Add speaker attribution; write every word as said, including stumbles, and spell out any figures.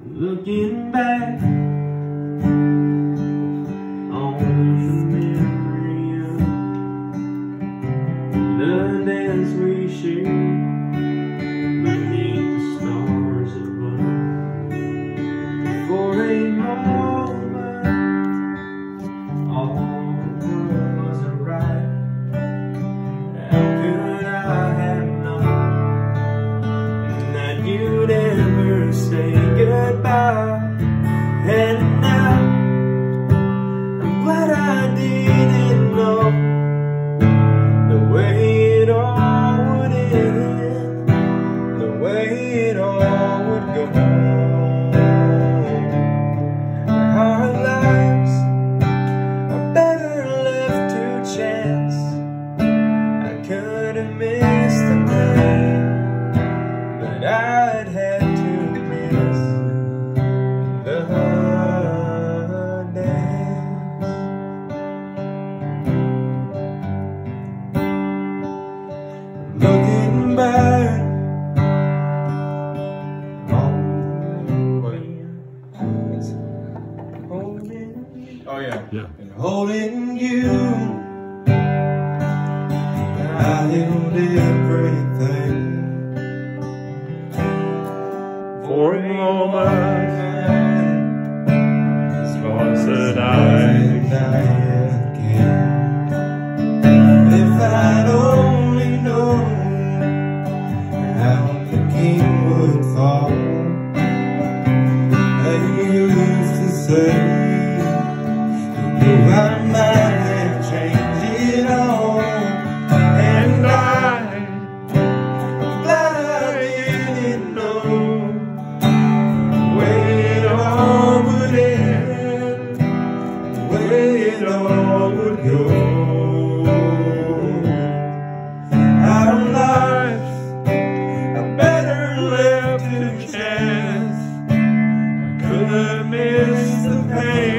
Speaker 1: Looking back on the memory of the dance we shared beneath the stars above. For a moment, all wasn't right. How could I have known that you'd ever say goodbye? And now I'm glad I didn't know the way it all would end, the way it all would go. Our lives are better left to chance. I could have missed the pain, but I'd had to miss the dance. Looking back on the way, holding, oh yeah,
Speaker 2: Yeah.
Speaker 1: and holding you, I held everything
Speaker 2: For a moment, thoughts that I
Speaker 1: if I'd only known how the king would fall, that you used to say, you knew I might have changed it all. And I'm glad I didn't know the way it all would end, the way it all would go. Our lives are better left to chance. I could have missed the pain,